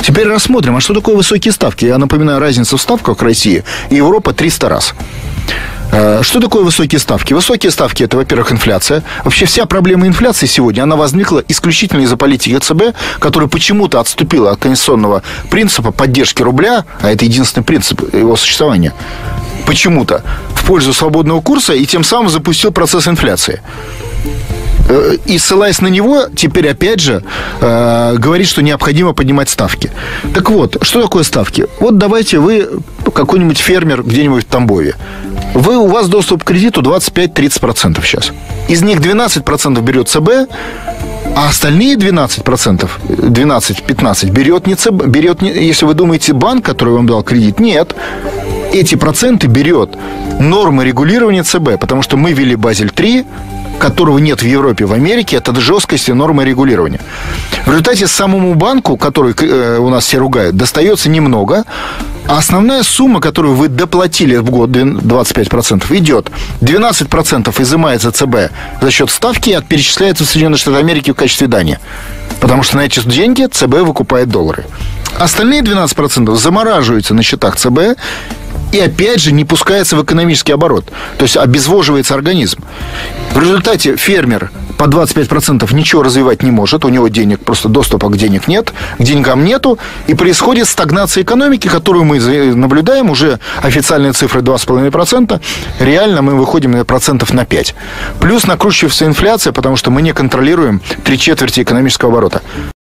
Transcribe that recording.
Теперь рассмотрим, а что такое высокие ставки? Я напоминаю, разница в ставках в России и Европа 300 раз. Что такое высокие ставки? Высокие ставки – это, во-первых, инфляция. Вообще вся проблема инфляции сегодня, она возникла исключительно из-за политики ЦБ, которая почему-то отступила от конституционного принципа поддержки рубля, а это единственный принцип его существования, почему-то, в пользу свободного курса, и тем самым запустил процесс инфляции. И, ссылаясь на него, теперь опять же говорит, что необходимо поднимать ставки. Так вот, что такое ставки? Вот давайте вы, какой-нибудь фермер где-нибудь в Тамбове, у вас доступ к кредиту 25-30% сейчас. Из них 12% берет ЦБ, а остальные 12%, 12-15% берет не ЦБ, если вы думаете, банк, который вам дал кредит, нет. Эти проценты берет нормы регулирования ЦБ, потому что мы ввели Базель-3, которого нет в Европе, в Америке, это жесткость и нормы регулирования. В результате самому банку, который у нас все ругают, достается немного, а основная сумма, которую вы доплатили в год, 25%, идет. 12% изымается ЦБ за счет ставки и перечисляется в Соединенные Штаты Америки в качестве дани. Потому что на эти деньги ЦБ выкупает доллары. Остальные 12% замораживаются на счетах ЦБ и, опять же, не пускается в экономический оборот. То есть обезвоживается организм. В результате фермер по 25% ничего развивать не может. У него денег, просто доступа к деньгам нету. И происходит стагнация экономики, которую мы наблюдаем. Уже официальные цифры 2,5%. Реально мы выходим на 5%. Плюс накручивается инфляция, потому что мы не контролируем 3/4 экономического оборота.